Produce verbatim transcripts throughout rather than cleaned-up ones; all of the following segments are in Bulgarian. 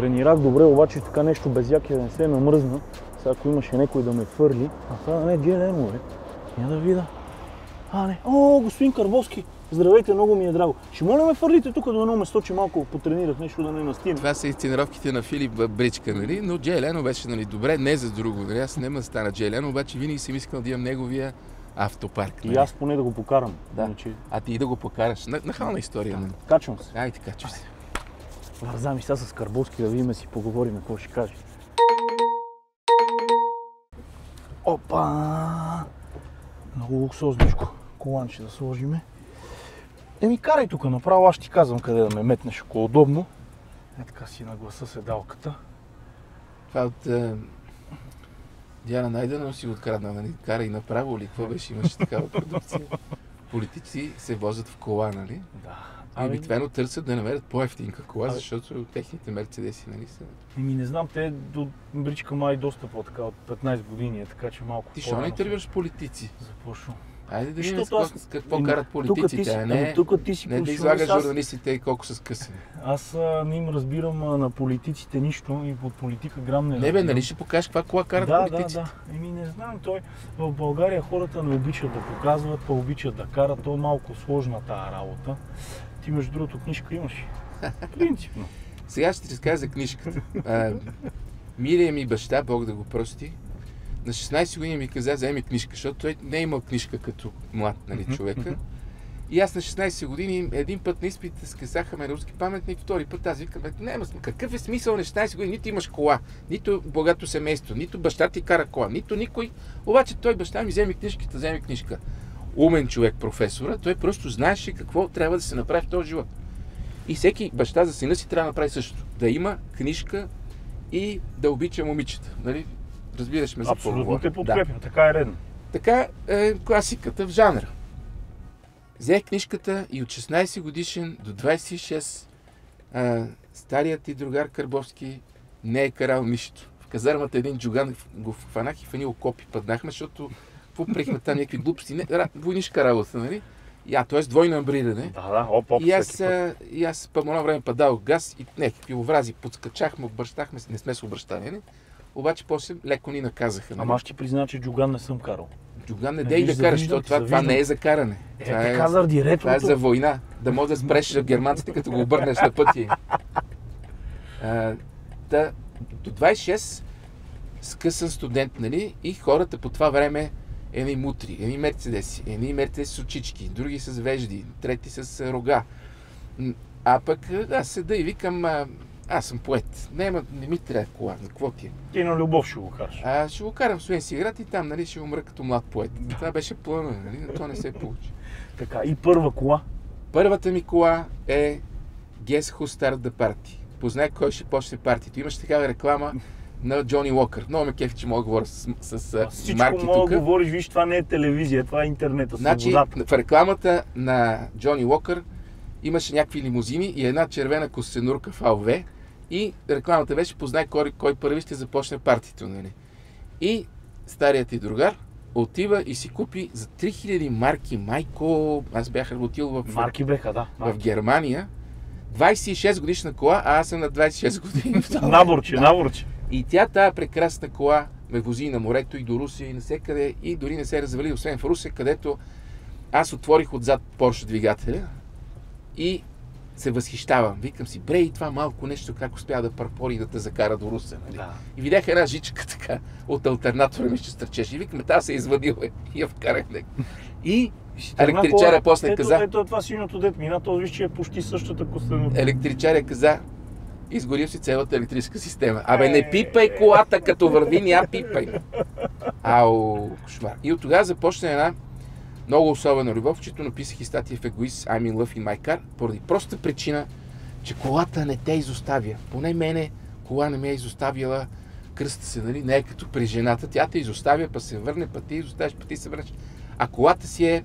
потренирах добре, обаче така нещо без яки да не се намръзна. Сега ако имаше някой да ме фърли, а сега не, Джелено, бе. Я да видя. А, не. О, господин Карбовски, здравейте, много ми е драго. Ще моля ме фърлите тук до едно место, че малко потренирах нещо да не настина. Това са и тренировките на Филип Бричка, нали? Но Джей Лено беше, нали, добре, не за друго. Нали? Аз няма да стана Джей Лено, обаче винаги съм искал да имам неговия автопарк. Нали? И аз поне да го покарам. Да. Иначе... А ти и да го покараш. Нахална история. Нали? Качвам се. Айде, качвай се. Вързам и сега с Карбовски да видим си поговорим какво ще каже. Опа! Много луксозничко. Коланче да сложиме. Еми карай тук направо, аз ще ти казвам къде да ме метнеш, ако е удобно. Е така си нагласа седалката. Това от е, Диана Найденова си го открадна, нали? Карай направо ли? Какво беше? Имаше такава продукция. Политици се возят в кола, нали? Да. И обикновено търсят да намерят по-евтинка кола, а, защото техните мерцедеси, нали са... Еми не знам, те до Бричка май доста по-така, от петнайсет години е, така че малко... Ти защо не интервюваш политици? Започвам. Айде да видим с какво ами, карат политиците, а не, ти си не да излагаш журналистите и колко са скъсани. Аз а, не им разбирам а, на политиците нищо и под политика грам не Не бе, нали ще покажеш каква кола карат да, политиците? Да, да, Еми не знам, той в България хората не обичат да показват, па обичат да карат, то е малко сложна тази работа. Ти между другото книжка имаш. Принципно. Сега ще ти разкажа за книжката. А, Милия ми баща, Бог да го прости, на шестнайсет години ми каза, вземи книжка, защото той не е имал книжка като млад, нали, човека. И аз на шестнайсет години един път на изпит скъсаха ме на руски паметник, втори път аз викам, няма, какъв е смисъл на шестнайсет години, нито имаш кола, нито богато семейство, нито баща ти кара кола, нито никой. Обаче той баща ми вземи книжката, вземи книжка. Умен човек, професора, той просто знаеше какво трябва да се направи в този живот. И всеки баща за сина си трябва да направи същото. Да има книжка и да обича момичета. Нали? Разбираш ме за какво говоря. Абсолютно те подкрепям, да. Така е редно. Така е класиката в жанра. Взех книжката и от шестнайсет годишен до двайсет и шест а, старият ти другар Карбовски не е карал нищо. В казармата един джуган го хванах и в едни окопи паднахме, защото попрехме там някакви глупости. Не, войнишка работа, нали? Я, т.е. двойно амбриране. Да, да, оп, оп, и аз, а, и аз по едно време падал газ и някакви оврази подскачахме, обръщахме, не сме се обръщали, не? Обаче после леко ни наказаха. Ама аз ще призна, че джуган не съм карал. Джуган не дей да караш, защото това, това не е за каране. Е, това, е, заради това е за война. Да може да спреш германците, като го обърнеш на пъти. А, да, до двайсет и шест скъсан студент, нали? И хората по това време едни мутри, едни мерцедеси, едни мерцедеси с очички, други с вежди, трети с рога. А пък аз седа и викам, а, аз съм поет. Не, не ми трябва кола, за какво ти е? Ти на любов ще го караш. А, ще го карам в Студентски град и там, нали, ще умра като млад поет. Това беше плана, нали, но то не се получи. Така, и първа кола? Първата ми кола е Guess Who Started the Party. Познай кой ще почне партито. Имаше такава реклама на Джони Уокър. Много ме кефи, че мога да говоря с, с, с всичко марки тук. мога да говориш, виж, това не е телевизия, това е интернета, значи, свободата. В рекламата на Джони Уокър имаше някакви лимузини и една червена костенурка в АОВ и рекламата беше познай кой, кой първи ще започне партито. Нали? И старият ти другар отива и си купи за три хиляди марки, майко, аз бях работил в, марки беха, да, в Германия, двайсет и шест годишна кола, а аз съм на двайсет и шест години. Наборче, наборче. И тя, тая прекрасна кола, ме вози на морето и до Русия и навсекъде и дори не се развали, освен в Русия, където аз отворих отзад Порше двигателя и се възхищавам. Викам си, бре, и това малко нещо, как успя да парпори и да те закара до Русе. Нали? Да. И видях една жичка така от алтернатора ми ще стърчеше. И викаме, тази се е извадил и я вкарах. И електричаря после ето, каза... Ето това синото дет мина, този виж, че е почти същата костенурка. Електричаря каза, изгорил си цялата електрическа система. Абе, не пипай колата, като върви, ня пипай. Ау, кошмар. И от тогава започна една много особена любов, чето написах и статия в Егоист I'm in love in my car, поради проста причина, че колата не те изоставя. Поне мене кола не ме е изоставила, кръста се, нали, не е като при жената. Тя те изоставя, па се върне, па ти изоставяш, па ти се върнеш. А колата си е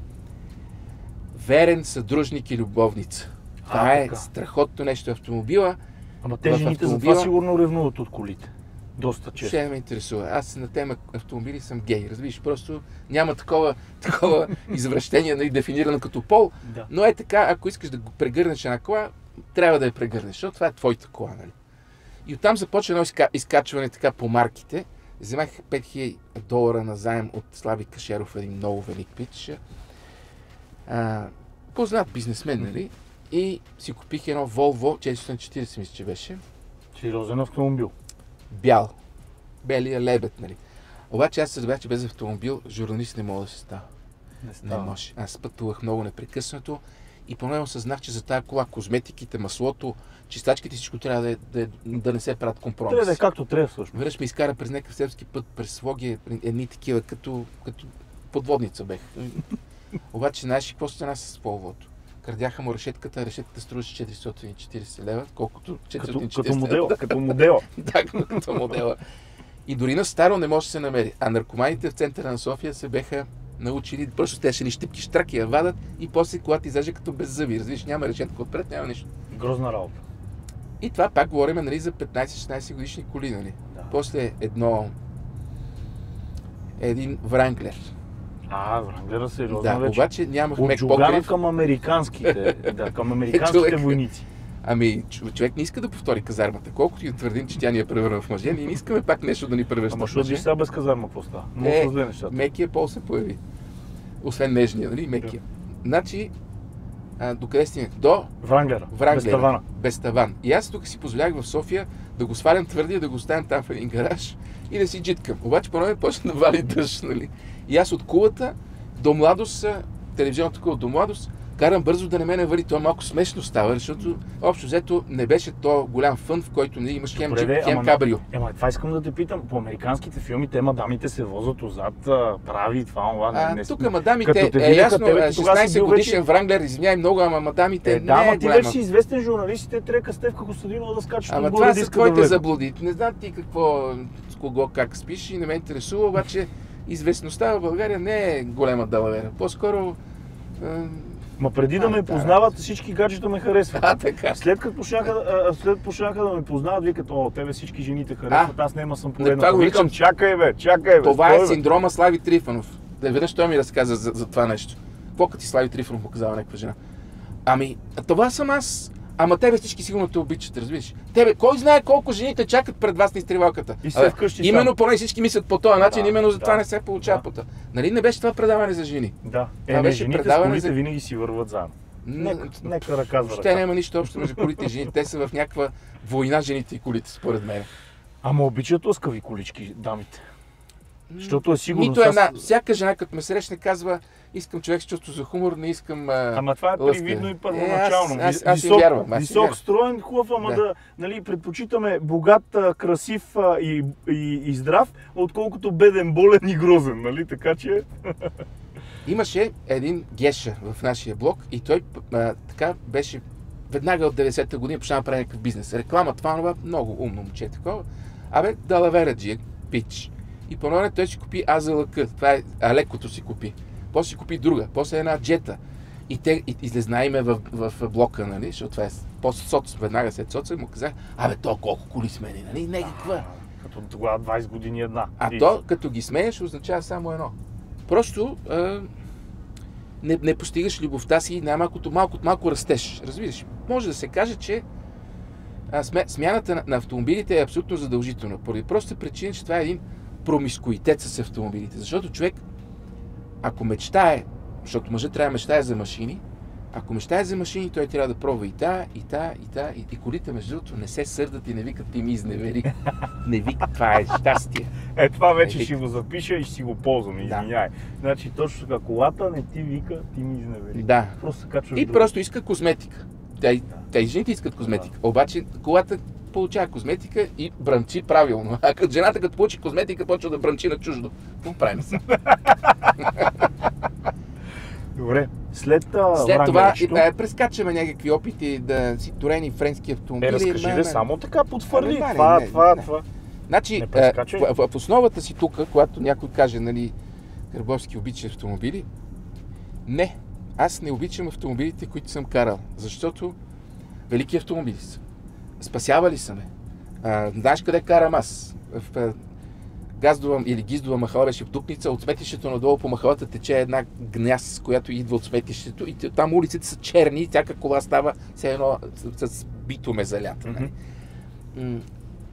верен съдружник и любовница. Това а, е така. Страхотно нещо. Автомобила. Ама те жените автомобила... за това сигурно ревнуват от колите. Доста често. Ще ме интересува. Аз на тема автомобили съм гей. Разбираш, просто няма такова, такова извращение, нали, дефинирано като пол. Да. Но е така, ако искаш да го прегърнеш една кола, трябва да я прегърнеш, защото това е твоята кола. Нали? И оттам започва едно изка... изкачване така по марките. Вземах пет хиляди долара на заем от Слави Кашеров, един много велик пич. А, познат бизнесмен, нали? И си купих едно Volvo четиристотин и четиридесет, мисля, че беше. Сериозен автомобил. Бял. Белия лебед, нали? Обаче аз се разбрах, че без автомобил журналист не мога да се става. Не става. Не може. Аз пътувах много непрекъснато и по-ново осъзнах, че за тази кола козметиките, маслото, чистачките, всичко трябва да, е, да, е, да не се правят компромиси. Трябва да е както трябва всъщност. Веднъж ме изкара през някакъв селски път, през Слоги, едни такива, като, като подводница бех. Обаче знаеш ли какво стана с Volvo-то? Крадяха му решетката, решетката струваше четиристотин и четиридесет лева, колкото четиристотин и четиридесет като, като модела, като модела. Да, като модела. И дори на старо не може да се намери. А наркоманите в центъра на София се беха научили, просто те ще ни щипки штраки я вадат и после колата излезе като без зъби. Разбираш, няма решетка отпред, няма нищо. Грозна работа. И това пак говорим, нали, за петнайсет-шестнайсет годишни коли, нали. Да. После едно... един Вранглер. А, Вранглера сериозно Да, вече. обаче нямах От мек Джугана покрив. към американските, да, към американските човек. войници. Ами, ч- човек не иска да повтори казармата. Колкото и да твърдим, че тя ни е превърна в мъже, ние не искаме пак нещо да ни превръща Ама в що мъже. виж сега без казарма какво става? Много Е, са зле нещата. Мекия пол се появи. Освен нежния, нали? Мекия. Значи, а, докъде стигнах? До Вранглера, Вранглера. без тавана. Без таван. И аз тук си позволях в София да го свалям твърдия, да го оставям там в един гараж и да си джиткам. Обаче по-нове почна да вали дъжд, нали? И аз от кулата до младост, телевизионната кула до младост, карам бързо да не ме навали. Това малко смешно става, защото общо взето не беше то голям фън, в който не имаш хем джип, хем кабрио. Ема, това искам да те питам. По американските филми те мадамите се возят отзад, а, прави това, това. А, не, тук не, мадамите като те е видяха ясно, тебе, тогава си шестнайсет бил годишен вече- Вранглер, извиняй много, ама мадамите Е, не да, ама е ти голяма. вече си известен журналист и те трябва Стевка Костадинова да скачаш Ама отгоре това да са иска да твоите влезе. заблуди. Не знам ти какво, с кого, как спиш и не ме интересува, обаче известността в България не е голема далавера. По-скоро... а, Ма преди да А, ме да. познават, всички гаджета ме харесват. А, така. След като почнаха, а, след почнаха да ме познават, викат, о, тебе всички жени те харесват, А, аз нема съм това поредната. го Викам, наричам- чакай бе, чакай бе. Това стой, е бе. синдрома Слави Трифонов. Да веднъж той ми разказа за, за това нещо. Какво като ти Слави Трифонов показава някаква жена? Ами, а това съм аз. Ама тебе всички сигурно те обичат, разбираш. Тебе, кой знае колко жени те чакат пред вас на изтривалката? И се Абе, вкъщи именно сам. поне всички мислят по този начин, Да, именно за това да, не се получава да. пота. Нали не беше това предаване за жени? Да. Е, Това не, беше жените с предаване колите за- винаги си върват заедно. Нека, Н- нека ръка за Въобще ръка. няма нищо общо между колите и жените. Те са в някаква война жените и колите, според мен. Ама обичат лъскави колички дамите. Защото е сигурно... Нито с- една. Всяка жена, като ме срещне, казва, искам човек с чувство за хумор, не искам... А... Ама това е лъска. привидно и Е, първоначално. аз- аз- Вис- аз си висок, вярвам, аз си висок вярвам. строен, хубав, ама Да. да, нали, предпочитаме богат, а, красив а, и, и, и здрав, отколкото беден, болен и грозен, нали? Така че... Имаше един Геша в нашия блог и той а, така беше веднага от деветдесета година почна да прави някакъв бизнес. Реклама, това, това, много умно момче такова. Абе, далавера джи, пич. И по време той си купи А З Л К, това е Алекото си купи. После си купи друга, после една джета. И те и, излезна име в, в, в блока, нали, защото това е после соц, веднага след соца му казах, абе, то колко коли смени, нали, не каква. Като тогава двайсет години една. А И- то, като ги смееш, означава само едно. Просто а, не, не постигаш любовта си, най-малкото малко, малко растеш. Разбираш? Може да се каже, че а, смя, смяната на, на автомобилите е абсолютно задължителна. Поради простата причина, че това е един промискуитет с автомобилите. Защото човек, ако мечтае, защото мъжът трябва да мечтае за машини, ако мечтае за машини, той трябва да пробва и та, и та, и та, и, и колите, между другото, не се сърдат и не викат, ти ми изневери. Не викат, това е щастие. Е, това вече Е, ще го запиша и ще си го ползвам, Да. извиняй. Значи точно така, колата не ти вика, ти ми изневери. Да. Просто се качваш И друго. просто иска козметика. Те, те и жените искат козметика. Обаче колата получава козметика и бръмчи правилно. А като жената като получи козметика, почва да бръмчи на чуждо. Какво правим сега? Добре, след, а, След това Вранглерчето- е, прескачаме някакви опити да си турени френски автомобили. Е, разкажи ма, ли ма. само така подфърли. Абе, не, Това, не, това, не. това. Значи, Не е, прескачай. в, в основата си тук, когато някой каже, нали, Карбовски обича автомобили, не, аз не обичам автомобилите, които съм карал, защото велики автомобили са. Спасявали са ме. А, знаеш къде карам аз? В а, Газдова или Гиздова махала беше в Дупница, от сметището надолу по махалата тече една гняз, която идва от сметището и там улиците са черни и всяка кола става все едно с, с битуме залята. Нали? М,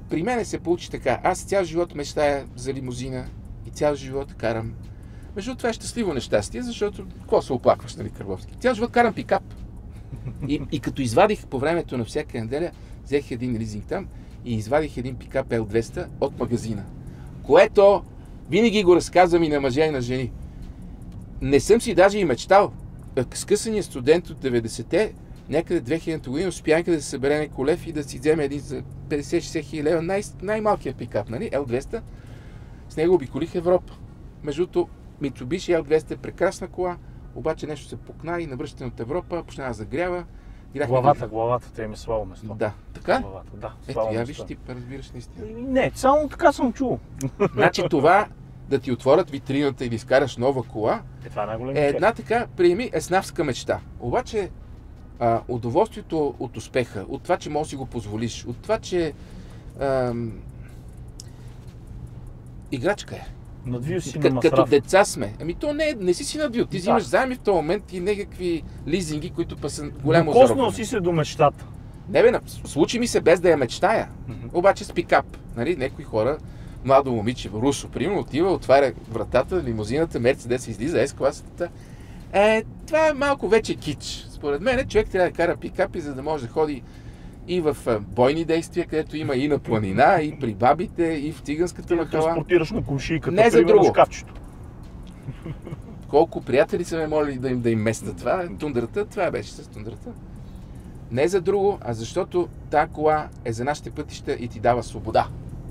при мене се получи така. Аз цял живот мечтая за лимузина и цял живот карам. Между това е щастливо нещастие, защото какво се оплакваш, нали, Карбовски? Цял живот карам пикап. И, и като извадих по времето на всяка неделя, взех един лизинг там и извадих един пикап Ел двеста от магазина. Което винаги го разказвам и на мъже и на жени. Не съм си даже и мечтал. Скъсания студент от деветдесетте, някъде две хилядната година, успяха да се събере колев и да си вземе един за петдесет-шейсет хиляди лева, най- най-малкият пикап, нали? Ел двеста. С него обиколих Европа. Между другото, Mitsubishi Ел двеста е прекрасна кола, обаче нещо се пукна и навръщане от Европа, почна да загрява. Главата, да... главата те им е слабо место. Да. Така? Главата, да. Ето, я виж, ти разбираш наистина. Не, само така съм чул. Значи това, да ти отворят витрината и да изкараш нова кола, е, това е, е една така, приеми, еснавска мечта. Обаче, а, удоволствието от успеха, от това, че можеш да си го позволиш, от това, че ам, играчка е. Надвил си К- на като масраф. деца сме. Ами то не, не си си надвил. Ти Да. взимаш заеми в този момент и някакви лизинги, които па са голямо Докоснал заробване. си се до мечтата. Не бе, на- случи ми се без да я мечтая. Мгм. Обаче с пикап. Нали, някои хора, младо момиче, русо, примерно, отива, отваря вратата, лимузината, Мерцедес излиза, С-класата. Е, това е малко вече кич. Според мен човек трябва да кара пикапи, за да може да ходи и в а, бойни действия, където има и на планина, и при бабите, и в циганската Ти да махала. транспортираш на кумшийката, Не за примерно, друго. шкафчето. Колко приятели са ме молили да им, да им местят това. Тундрата, това беше с тундрата. Не за друго, а защото тази кола е за нашите пътища и ти дава свобода.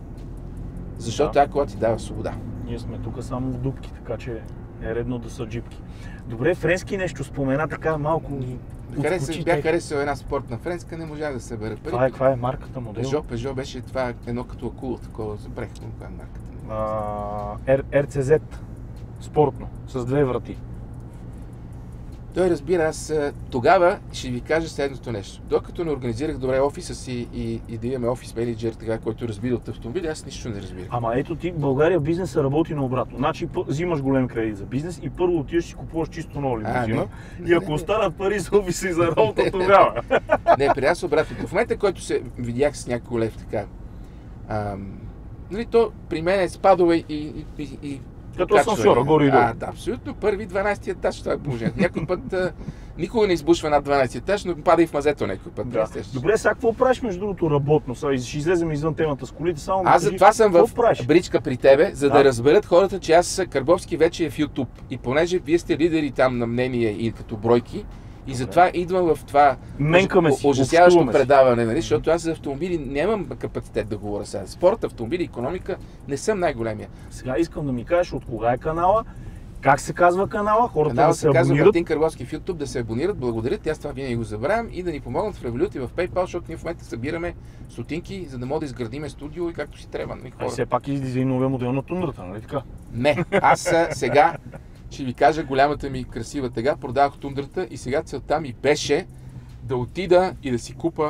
Защото Да. тази кола ти дава свобода. Ние сме тук само в дупки, така че е редно да са джипки. Добре, френски нещо спомена така малко. Хареса, отскочи, бях тъй- харесал една спортна френска, не можах да събера пари. Това е, каква е марката, модел? Пежо, Пежо беше това едно като акула, такова, забравих коя е марката. А, Р- Р Ц Зет. Спортно, с две врати. Той разбира, аз а, тогава ще ви кажа следното нещо. Докато не организирах добре офиса си и, и да имаме офис менеджер, така, който разбира от автомобили, аз нищо не разбирам. Ама ето ти, в България бизнесът работи наобратно. Значи пъ- взимаш голем кредит за бизнес и първо отиваш и си купуваш чисто нова А, лимузина. не. И ако Не, не. останат пари за офиса и за работа, тогава. Не, при аз обратното. В момента, в който се видях с някой лев така, ам, нали, то при мен е спадове и, и, и, и Като качване. асансьора, горе и долу. А, да, абсолютно. Първи дванайсети етаж, това е положението. Някой път а, никога не избушва над дванайсети етаж, но пада и в мазето някой път. Да. естествено. Добре, сега какво правиш между другото работно? Сега ще излезем извън темата с колите, само ми Аз кажи, затова съм в какво правиш? бричка при тебе, за да, Да. разберат хората, че аз Карбовски вече е в YouTube. И понеже вие сте лидери там на мнение и като бройки, и затова идвам в това Менкаме си, ужасяващо общуваме си. предаване, нали? Защото аз за автомобили нямам капацитет да говоря сега. Спорт, автомобили, икономика, не съм най-големия. Сега искам да ми кажеш от кога е канала, как се казва канала, хората Каналът да се се казва абонират. Мартин Карбовски в YouTube, да се абонират, благодарят, аз това винаги го забравям и да ни помогнат в Revolut и в PayPal, защото ние в момента събираме стотинки, за да можем да изградиме студио и както си трябва. Нали, Ай, хора. все пак излиза и новия модел на тундрата, нали така? Не, аз а, сега ще ви кажа голямата ми красива тега, продавах тундрата и сега целта ми беше да отида и да си купа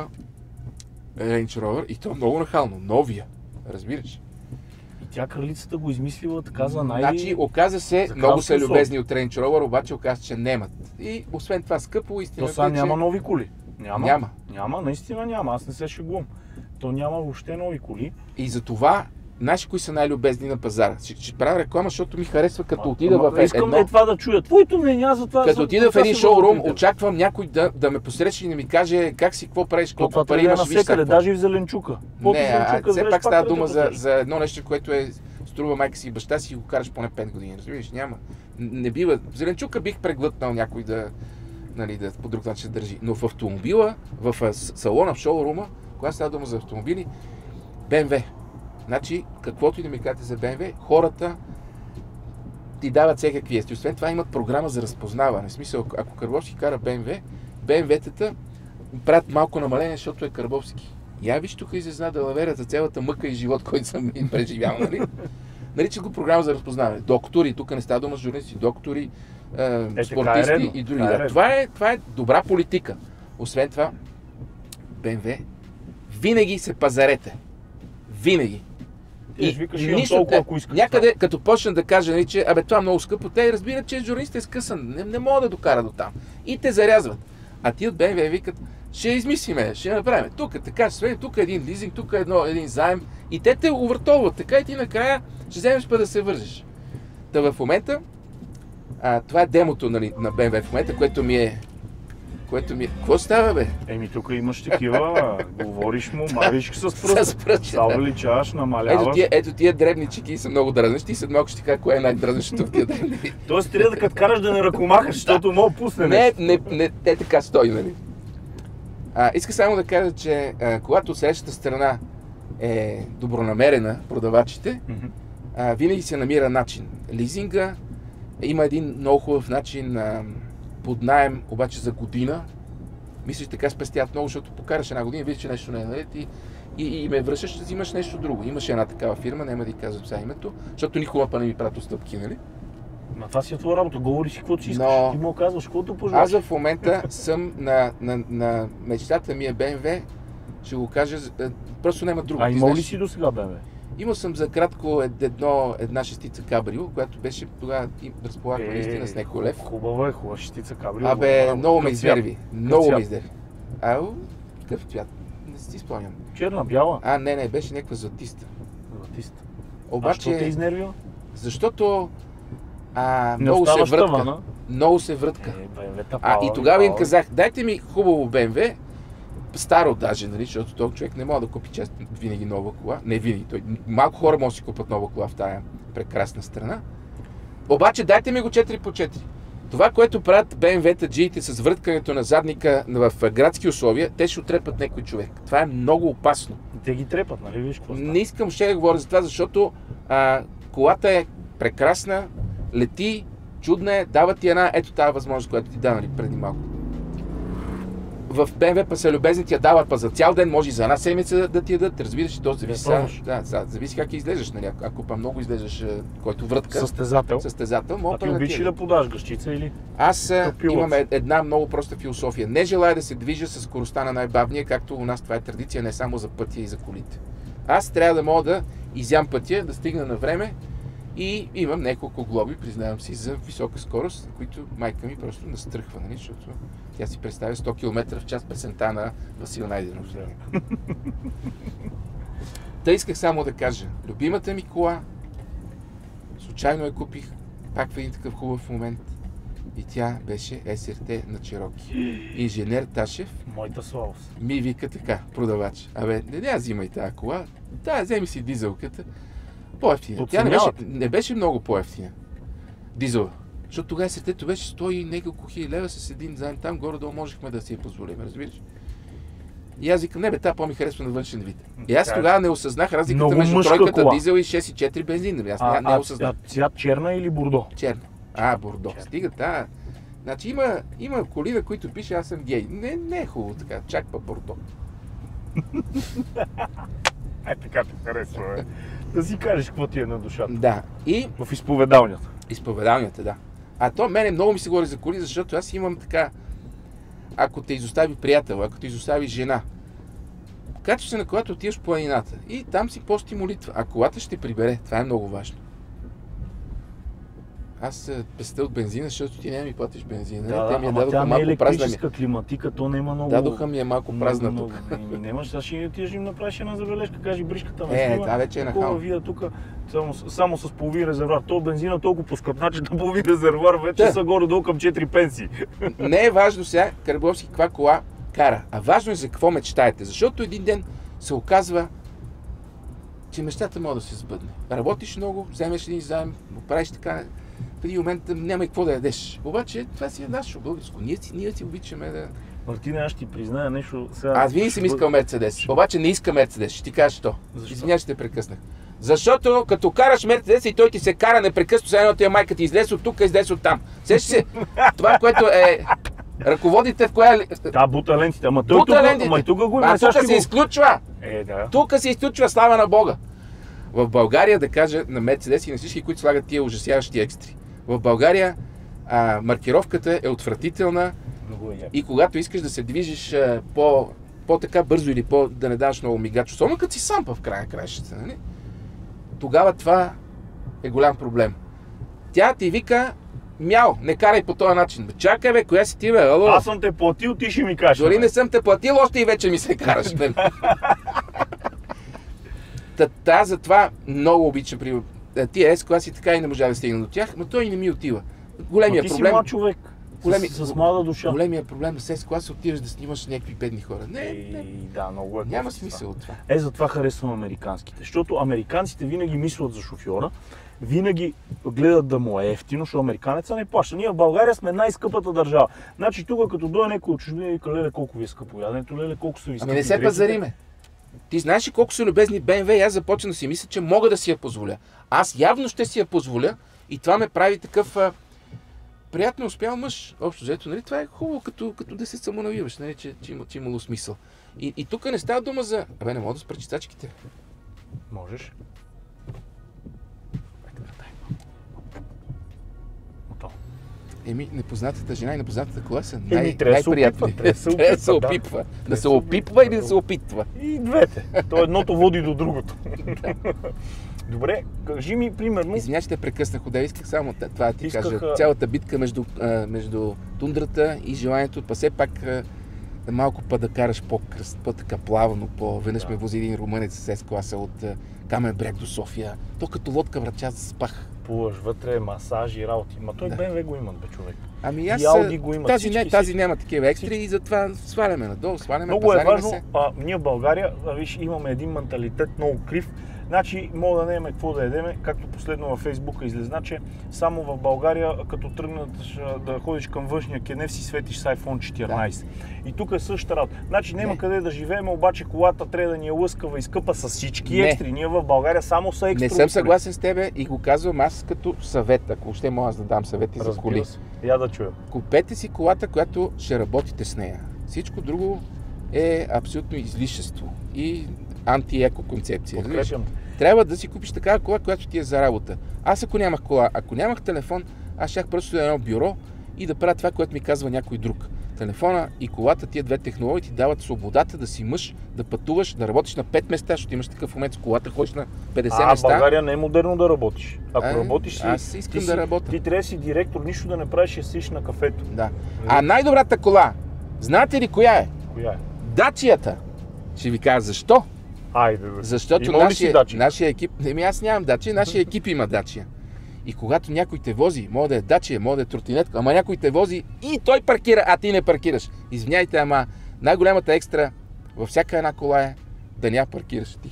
Range Rover и то много нахално, новия, разбираш. И тя кралицата го измислила така за най... Значи, оказа се, за много са кралство любезни от Range Rover, обаче оказа, че немат. И освен това скъпо, То истината сега е, че... няма нови коли. Няма. Няма. Няма, наистина няма. Аз не се шегувам. То няма въобще нови коли. И за това, знаеш кои са най-любезни на пазара? Ще, ще правя реклама, защото ми харесва като Ама- отида ама в Искам едно... е това да чуя. Твоето мнение, аз за това... Като за- отида за в това един се шоурум, вълнувам. очаквам някой да, да ме посрещне и да ми каже как си, какво правиш, То колко това пари трябва да е имаш, виж навсекъде, какво. даже и в зеленчука. Каквото Не, а, зеленчука все взреш, пак става трябва дума да за, платиш. за едно нещо, което е струва майка си и баща си и го караш поне пет години. Разбираш, няма. Не бива. В зеленчука бих преглътнал някой да, нали, да по друг начин да държи. Но в автомобила, в а, с- салона, в шоурума, когато става дума за автомобили, Б М В. Значи, каквото и да ми кажете за Б М В, хората ти дават всякакви ести. Освен това имат програма за разпознаване. В смисъл, ако Карбовски кара Б М В, Б М В-тата правят малко намаление, защото е Карбовски. Я виж тук излезна далавера за цялата мъка и живот, който съм преживял, нали? Наричат го програма за разпознаване. Доктори, тук не става дума с журналисти, доктори, е, е спортисти редно, и други. така е Да. редно. Това, е, това е добра политика. Освен това, Б М В винаги се пазарете. Винаги. Ти ще викаш, имам нищо, толкова, те- ако искаш. някъде, като почна да кажа, нали, че абе, това е много скъпо, те разбират, че журналистът е скъсан. Не, не мога да докара до там. И те зарязват. А ти от Б М В викат, ще измислиме, ще направим. Тук така ще тук е един лизинг, тук е едно, един заем. И те те увъртоват, така и ти накрая ще вземеш па да се вържеш. Та в момента, а, това е демото, нали, на Б М В в момента, което ми е... Което ми е... Какво става, бе? Еми, тук имаш такива, говориш му, мариш с С пръст, пръст, са да. увеличаваш, Ето намаляваш. тия, ето тия дребни чеки са много дразнещи и след малко ще ти кажа кое е най-дразнещото в тия дребни. Тоест трябва да като караш да не ръкомахаш, защото мога пусне Не, нещо. не, не, те така стои, нали? А, иска само да кажа, че а, когато срещата страна е добронамерена, продавачите, Мгм. а, винаги се намира начин. Лизинга има един много хубав начин а, под наем, обаче за година. Мисля, че така спестяват много, защото покараш една година, видиш, че нещо не е наред и, и, и ме връщаш, ще взимаш нещо друго. Имаше една такава фирма, няма да й казвам сега името, защото никога па не ми правят отстъпки, нали? Ма това си е твоя работа, говори си каквото си искаш. Но- Ти му казваш каквото пожелаш. Аз в момента съм на, на, на мечтата ми е Б М В, ще го кажа, е, просто няма друго. А Ти имал ли знаеш, си до сега, бе, бе? Имал съм за кратко ед- едно, една шестица кабрио, която беше тогава и разполагахме наистина с някой лев. Хубава е, хубава шестица кабрио. Абе, хубава много ме работа. Какъв цвят? изнерви. Много цвят? ме изнерви. Ау, какъв цвят? Не си спомням. Черна, бяла. А, не, не, беше някаква златиста. Златиста. А що те Обаче, изнервила? защото а, Не много се оставаш врътка. тавана. Много се врътка. Е, Б М В А, тапала, и тогава им тапала. казах, дайте ми хубаво Б М В, старо даже, нали, защото този човек не може да купи част, винаги нова кола. Не винаги, той, малко хора може да си купат нова кола в тая прекрасна страна. Обаче дайте ми го четири по четири. Това, което правят Б М В-та джиите с върткането на задника в градски условия, те ще отрепат някой човек. Това е много опасно. Те ги трепат, нали виж какво става? Не искам ще да говоря за това, защото а, колата е прекрасна, лети, чудна е, дава ти една, ето тази възможност, която ти дава, нали, преди малко. В Б М В па са любезни, ти я дават па за цял ден, може и за една седмица да, да ти я дадат, разбираш, и то зависи, Да пробваш. да, да, зависи как излезеш, нали, ако, ако па много излезеш, а, който врътка, Състезател. състезател, мога А па ти да ти обичаш я ли да подаш гъщица или? Аз а, Като пилот. имам е- една много проста философия. Не желая да се движа с скоростта на най-бавния, както у нас това е традиция, не само за пътя и за колите. Аз трябва да мога да изям пътя, да стигна на време и имам няколко глоби, признавам си, за висока скорост, които майка ми просто настръхва, нали, защото тя си представя сто километра в час песента на Васил Найденов. Та исках само да кажа, любимата ми кола, случайно я купих, пак в един такъв хубав момент. И тя беше Ес Ер Те на Чироки. Инженер Ташев Моята слабост. ми вика така, продавач. Абе, не я взимай тази кола, да, вземи си дизелката. По-ефтина. Тя не беше, Подценяват. не беше много по-ефтина. Дизел. Защото тогава Ес Ер Те беше сто и няколко хиляди лева с един заем там, горе-долу можехме да си я позволим, разбираш? И аз викам, не бе, тази по-ми харесва на външен вид. И аз Така е. тогава не осъзнах разликата Много между мъжка тройката кола. дизел и шест и четири бензин. Нали? Аз А, не, не а, осъзнах. а цвят черна или бордо? Черно. А, бордо. Черно. Стига, да. Значи има, има коли, на които пише аз съм гей. Не, не е хубаво така. Чак па бордо. Ай, така те харесва, бе. Да си кажеш какво ти е на душата. Да. И В изповедалнята. изповедалнята, да. А то мене много ми се говори за коли, защото аз имам така... Ако те изостави приятел, ако те изостави жена, качваш се на колата, отиваш по планината и там си пости молитва. А колата ще прибере. Това е много важно. Аз е, песта от бензина, защото ти няма ми платиш бензина. Да, Те да, ми я ама тя дадоха не е малко празна. Ми. електрическа климатика, то няма много... Дадоха ми е малко празна много, тук. много. Еми, нямаш, сега ще отидеш и им направиш една забележка, кажи бришката ме Е, снима. това вече е Такова нахално. вие тук само, само с половин резервуар. То бензина толкова поскъп, значи на половин резервуар вече Да. са горе-долу към четири пенсии. Не е важно сега Карбовски каква кола кара, а важно е за какво мечтаете. Защото един ден се оказва, че мечтата може да се сбъдне. Работиш много, вземеш един заем, го правиш така, в един момент няма и какво да ядеш. Обаче това си е нашето българско. Ние си, ние си обичаме да... Мартине, аз ще ти призная нещо. Сега... Аз винаги съм искал Мерцедес, обаче не иска Мерцедес. Ще ти кажа що. Защо? Извинявай, ще те прекъснах. Защото като караш Мерцедес и той ти се кара непрекъснато, сега едно тия майка ти излез от тук, излез от там. Сещаш се? Това, което е... Ръководите в коя... Да, бута лентите, ама той Бута тук, лентите. ама и тук го има. А сега тук ще се го- изключва. Е, да. Тук се изключва, слава на Бога. В България, да кажа на Мерцедес и на всички, които слагат тия ужасяващи екстри. В България а, маркировката е отвратителна Много е яко. и когато искаш да се движиш а, по, по-така бързо или по, да не даваш много мигач, особено като си сам в края на краищата, нали? Тогава това е голям проблем. Тя ти вика, мяо, не карай по този начин. Бе, чакай бе, коя си ти бе, ало? Аз съм те платил, ти ще ми кажеш. Дори бе. не съм те платил, още и вече ми се караш. Бе. Та, та затова много обичам при тия S-класи, така и не можа да стигна до тях, но той не ми отива. Големия Но ти проблем... си млад човек. Големи... С, с млада душа. Големия проблем с S-класа отиваш да снимаш някакви бедни хора. Не, И, не, да, много е. няма гофти смисъл от това. това. Е, затова харесвам американските. Защото американците винаги мислят за шофьора, винаги гледат да му е ефтино, защото американеца не плаща. Ние в България сме най-скъпата държава. Значи тук като дойде някой от чужбина и вика, леле колко ви е скъпо яденето, леле колко са ви скъпи Ами не се дрехите. пазариме. Ти знаеш ли колко са любезни Б М В и аз започна да си мисля, че мога да си я позволя. Аз явно ще си я позволя и това ме прави такъв а, приятно успял мъж. Общо взето, нали? Това е хубаво, като, като да се самонавиваш, нали? че, че, има, че имало смисъл. И, и тук не става дума за... Абе, не мога да спра чистачките. Можеш. Еми, непознатата жена и непознатата кола са Еми, най- трябва да се най-приятни. опитва, трябва да се Трябва да се опитва, да. опитва. Да да се се опитва или да се опитва. И двете. То едното води до другото. Добре, кажи ми примерно... Извинявай, че те прекъснах, Одел, исках само т- това да ти Исках, кажа. а- Цялата битка между, а, между тундрата и желанието, па все пак а, да малко па да караш по-кръст, по-така плавно, по... Веднъж Да. ме вози един румънец с S-класа от а, Камен бряг до София. То като лодка, брат, аз спах. Плуваш вътре, масажи, работи. Ма той Да. Б М В го имат, бе, човек. Ами аз И Ауди го имат, тази, не, всички, тази всички. няма такива екстри и затова сваляме надолу, сваляме, Много е пазариме важно, се. а, ние в България, а, виж, имаме един менталитет много крив. Значи, мога да не имаме какво да ядеме, както последно във Фейсбука излезна, че само в България, като тръгнеш а, да ходиш към външния кенев, си светиш с айфон четиринайсет. И тук е същата работа. Значи няма Не. къде да живеем, обаче колата трябва да ни е лъскава и скъпа с всички Не. екстри. Ние в България само са екстри. Не съм съгласен с тебе и го казвам аз като съвет, ако ще мога аз да дам съвети за коли. Разбира се. Я да чуя. Купете си колата, която ще работите с нея. Всичко друго е абсолютно излишество и анти-еко концепция. разбираш? Подкрепям те. Трябва да си купиш такава кола, която ти е за работа. Аз ако нямах кола, ако нямах телефон, аз щях просто да едно бюро и да правя това, което ми казва някой друг. Телефона и колата, тия две технологии ти дават свободата да си мъж, да пътуваш, да работиш на пет места, защото имаш такъв момент с колата, ходиш на петдесет А, в места. България не е модерно да работиш. Ако А, работиш си, аз искам ти да си- работя. Ти трябва да си директор, нищо да не правиш, ще сиш на кафето. Да. А най-добрата кола, знаете ли коя е? Коя е? Дачията. Ще ви кажа защо. Айде, бе. Защото Имал ли си нашия, дачия? нашия екип... Еми аз нямам дачия, нашия екип има дачия. И когато някой те вози, може да е дачия, може да е тротинетка, ама някой те вози и той паркира, а ти не паркираш. Извиняйте, ама най-голямата екстра във всяка една кола е да няма паркираш ти.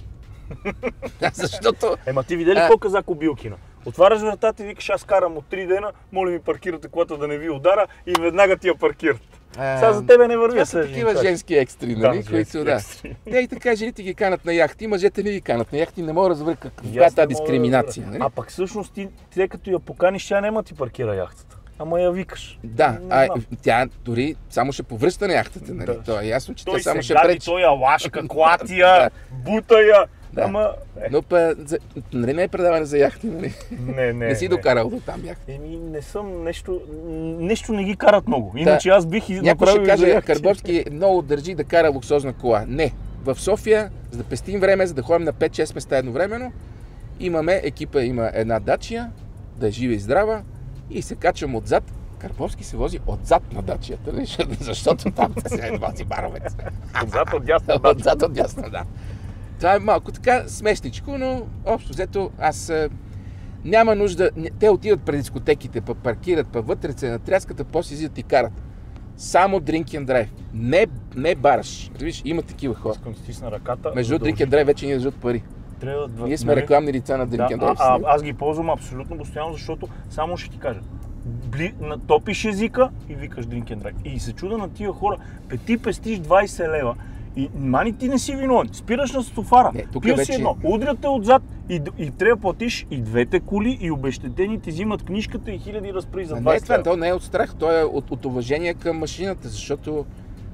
Защото... Ема ти видели А. какво каза Кобилкина? Отваряш вратата и викаш, аз карам от три дена, моля ми паркирате колата да не ви удара и веднага ти я паркират. Сега за тебе не върви. Това са такива женски екстри, нали? Да, които са, да. екстри. Те и така жените ги канат на яхти, мъжете не ги канат на яхти, не мога да разбера каква И е аз тази не мога да дискриминация. разбера. Нали? А пък всъщност ти, тъй като я поканиш, тя няма ти паркира яхтата. Ама я викаш. Да, Не а, знам. тя дори само ще повръща на яхтата, нали? Да. То е ясно, че Той тя само се ще гади, пречи. той я лашка, клати я, Да. бута я. Да. Ама, е, Но па, за, нали не е предаване за яхти, нали? не, не. Не, си докарал до там яхти. Еми, не съм нещо, нещо не ги карат много. Иначе аз бих и Някой направил ще и за каже, яхти. Карбовски много държи да кара луксозна кола. Не. В София, за да пестим време, за да ходим на пет-шест места едновременно, имаме, екипа има една дачия, да е жива и здрава, и се качвам отзад. Карбовски се вози отзад на дачията, нали? Защото там се вози баровец. Отзад, отдясно, да. Отзад, отдясно, да. Това е малко така смешничко, но общо взето аз а, няма нужда. не- Те отиват пред дискотеките, па паркират, па вътре се натряскат, а после излизат и карат. Само drink and drive. Не, не бараш. Виж, има такива хора. Искам да стисна ръката. Между задължи- drink and drive вече ни държат пари. Трябва да... Ние сме нали? рекламни лица на drink Да, and а, drive. а, аз ги ползвам абсолютно постоянно, защото само ще ти кажа. Бли, натопиш езика и викаш drink and drive. И се чуда на тия хора, бе ти пестиш двайсет лева и мани ти не си виновен. Спираш на стофара, Не, тук пил вече- си едно, удрят те отзад и, и трябва да платиш и двете коли и обещетени ти взимат книжката и хиляди разпри за Не е двайсет това, лева. то не е от страх, то е от, от уважение към машината, защото...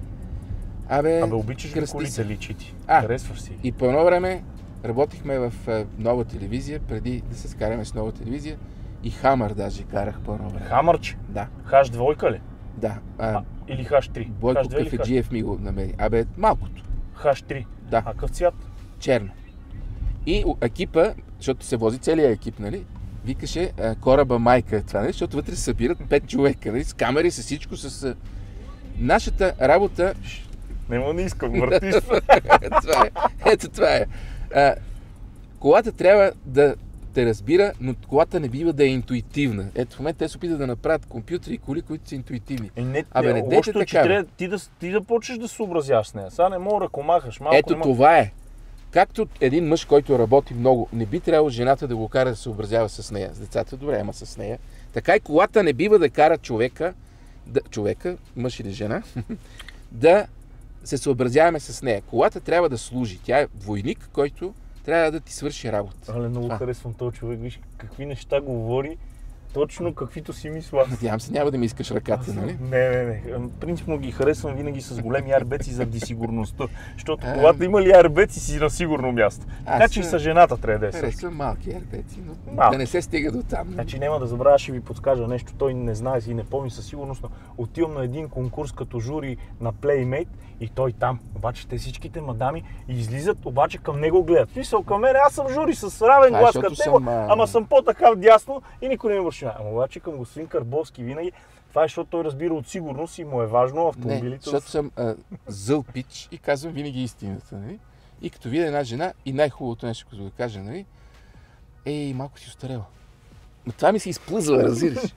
Абе, Абе обичаш ли кръсти колите, се. личи ти? А. Харесваш си. И по едно време работихме в е, нова телевизия, преди да се скараме с нова телевизия. И Хамър даже карах по едно време. Хамърче, Да, хаш двойка ли? да. А, А, или хаш три? Бойко Хаш две или хаш? Кафеджиев ми го намери. Абе, малкото. Хаш три. Да, А къв цвят? черно. И у- екипа, защото се вози целият екип, нали? викаше а, кораба майка е това, нали? Защото вътре се събират пет човека, нали? С камери, с всичко, с... А... Нашата работа... Нема не искам, въртиш. Ето това е. Ето това е. А, колата трябва да те разбира, но колата не бива да е интуитивна. Ето в момента те се опитат да направят компютри и коли, които са интуитивни. Е, не, Абе, не дейте така. Че трябва ти да, ти да почнеш да се съобразяваш с нея. Сега не мога да ръкомахаш. Малко Ето не това е. Както един мъж, който работи много, не би трябвало жената да го кара да се съобразява с нея. С децата добре, ама с нея. Така и колата не бива да кара човека, да, човека, мъж или жена, да се съобразяваме с нея. Колата трябва да служи. Тя е войник, който трябва да ти свърши работа. Але много а. харесвам този човек. Виж какви неща говори. Точно каквито си мисля. Надявам се, няма да ми искаш ръката, нали? Не, не, не. Принципно ги харесвам винаги с големи арбеци заради сигурността. Защото колата има ли арбеци, си на сигурно място. Така че и с жената трябва да е също. Харесвам малки арбеци, но Малки. Да не се стига до там. Значи няма да забравя, ще ви подскажа нещо. Той не знае и не помни със сигурност. Но отивам на един конкурс като жури на Playmate и той там. Обаче те всичките мадами излизат, обаче към него гледат. В смисъл към мен, аз съм жури с равен глас като него, ама съм по-така вдясно и никой не ме върши. Ама обаче към господин Карбовски винаги, това е, защото той разбира от сигурност и му е важно автомобилите. Не, защото съм а, зъл пич и казвам винаги истината, нали? И като видя една жена и най-хубавото нещо, което да кажа, нали? Ей, малко си остарела. Но това ми се изплъзва, разбираш.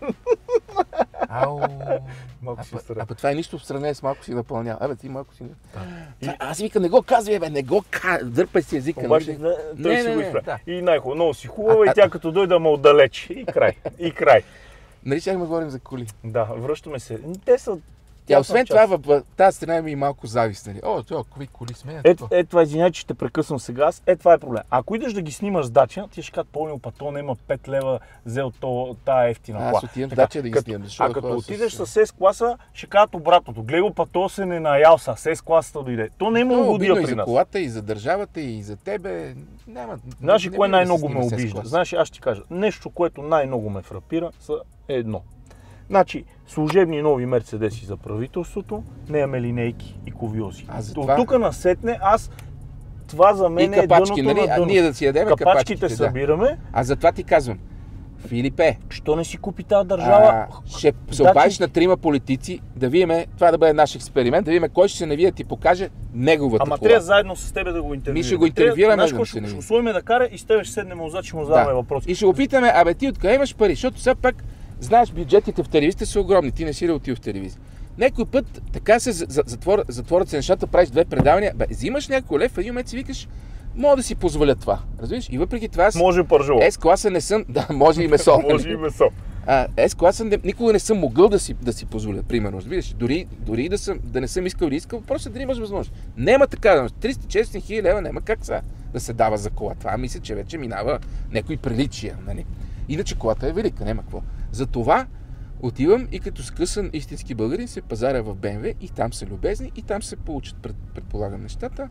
Ау. Малко си остарела. Абе, това е нищо в сравнение с малко си напълнява. Абе, ти малко си... Да. И... Аз викам, не го казвай, бе, не го казвай, дърпай си езика. Обаче, не, да, той не, си не, го не, изправи. Да. И най-хубаво, много си хубава а, и тя като дойде ма отдалеч. И край, и край. Нали ще да говорим за коли? Да, връщаме се. Те са... Тя, освен това, в, в тази страна ми и малко завист, нали? О, това, какви коли сме? Е, е, това, извиняй, че ще прекъсвам сега. Е, това е проблем. Ако идеш да ги снимаш с Дача, ти ще кажат, помнил, па то нема пет лева взел то, тая ефтина кола. Аз отивам в Дача да ги снимам. А като отидеш с S-класа, ще кажат обратното. Глего, па то се не наял са, с S-класата дойде. То не има годия при нас. И за колата, и за държавата, и за тебе. Няма. Знаеш ли кое най-много ме обижда? Знаеш, аз ще ти кажа. Нещо, което най-много ме фрапира, е едно. Значи, служебни нови мерцедеси за правителството, не имаме линейки и ковиози. От това... тук насетне аз, това за мен е дъното нали? на дъно. А ние да си ядем капачките, капачките събираме. Да. А затова ти казвам, Филипе, що не си купи тази държава? А, ще се обадиш на трима политици, да видиме, това да бъде наш експеримент, да видиме кой ще се навие да ти покаже неговата Ама кола. трябва заедно с тебе да го интервюираме. Ми ще го интервюираме. Знаеш какво, ще, ще условиме да кара и с тебе ще седнем отзад, ще му задаваме да. въпроси. И ще опитаме, абе ти откъде имаш пари, защото все пак знаеш, бюджетите в телевизията са огромни, ти не си отил в телевизия. Някой път така се затвор, затворят се нещата, правиш две предавания, бе, взимаш някой лев, в един момент си викаш, мога да си позволя това, разбираш? И въпреки това аз... Може пържово. С-класа не съм, да, може и месо. Може и месо. А, С-класа не, никога не съм могъл да си, да си позволя, примерно, разбираш? Дори, дори да, съм, да не съм искал или искал, просто да имаш възможност. Нема така, триста четиристотин хиляди лева няма как сега да се дава за кола. Това мисля, че вече минава някои приличия, нали? Иначе колата е велика, няма какво. Затова отивам и като скъсан истински българин се пазаря в Б М В и там са любезни и там се получат, пред, предполагам, нещата.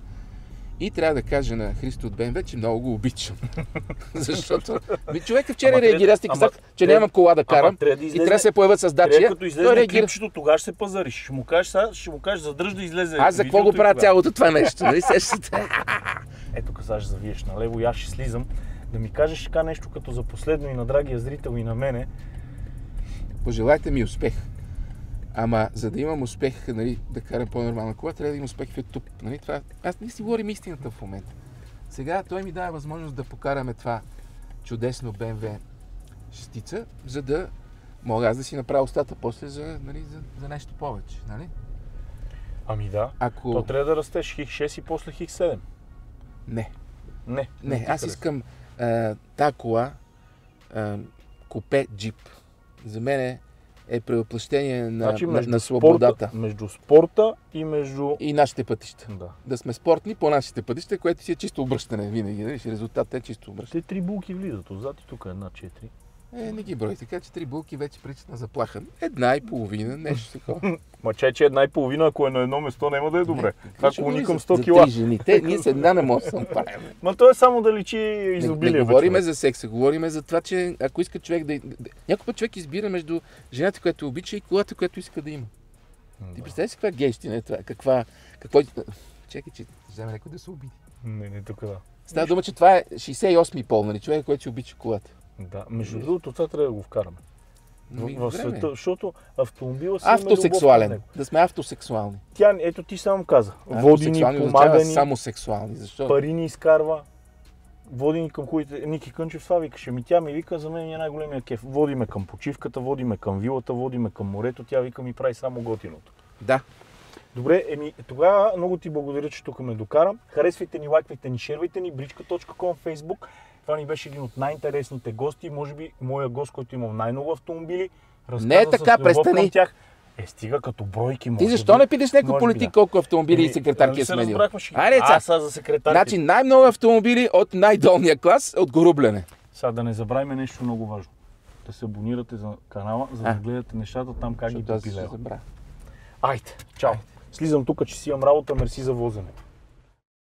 И трябва да кажа на Христо от Б М В, че много го обичам. Защото ми човека вчера реагира, аз ти казах, че нямам кола да карам да излезе, и трябва да се появят с Дачия. Като излезе клипчето, тогава ще се пазариш. Ще му кажеш, сега, ще му кажеш, задръж да излезе. Аз за какво го правя цялото това нещо? Нали? Ето казаш, завиеш налево и аз ще слизам. Да ми кажеш така нещо като за последно и на драгия зрител и на мене. Пожелайте ми успех. Ама за да имам успех, нали, да карам по-нормална кола, трябва да имам успех в YouTube. Нали, това... Аз не си говорим истината в момента. Сега той ми дава възможност да покараме това чудесно Б М В шестица, за да мога аз да си направя устата после за, нали, за, за нещо повече. Нали? Ами да. Ако... То трябва да растеш хикс шест и после хикс седем. Не. Не. Не, не аз искам а, та кола, а, купе джип. За мен е е превъплъщение на, значи, на, на свободата. Спорта, между спорта и между... И нашите пътища. Да. Да сме спортни по нашите пътища, което си е чисто обръщане винаги. Нали? Резултатът е чисто обръщане. Те три булки влизат отзад и тук една четири. Е, не ги брой, така че три булки вече причат на заплаха. Една и половина, нещо такова. Ма че, че една и половина, ако е на едно место, няма да е добре. Ако уникам сто за кила. Три жени. Те, ние с една не можем да се правим. Ма то е само да личи изобилие. Не, не говориме за секса, говориме за това, че ако иска човек да... Някой път човек избира между жената, която обича и колата, която иска да има. Да. Ти представи си каква гейщина е това? Каква... Какво... Чекай, че вземе някой да се обиди. Не, не тук да. Става дума, че това е шейсет и осми пол, нали? Човек, който си обича колата. Да, между другото, това трябва да го вкараме. Ми, В, в време. света, защото автомобила си има любов към Автосексуален. него. Да сме автосексуални. Тя, ето ти сам каза, води ни, Автосексуални помага означава ни, само сексуални. Защо? пари ни изкарва, води ни към хубавите. Ники Кънчев това викаше, ми тя ми вика, за мен е най-големия кеф. Води ме към почивката, води ме към вилата, води ме към морето, тя вика ми прави само готиното. Да. Добре, еми тогава много ти благодаря, че тук ме докара. Харесвайте ни, лайквайте ни, шервайте ни, бричка точка ком в Facebook. Това ни беше един от най-интересните гости, може би моя гост, който имал най-много автомобили. Разказа Не е така, с любов престани. към тях. Е, стига като бройки, може Ти защо би. не питаш някой Може би политик да. колко автомобили и Еми, секретарки нали е се сменил? разбрахме, ще ги- Айде, А, сега. сега за секретарки. Значи най-много автомобили от най-долния клас от Горублене. Сега да не забравим нещо много важно. Да се абонирате за канала, за да А. гледате нещата там как ги Защото аз се попилева. забравя. Айде, чао. Слизам тук, че си имам работа, мерси за возене.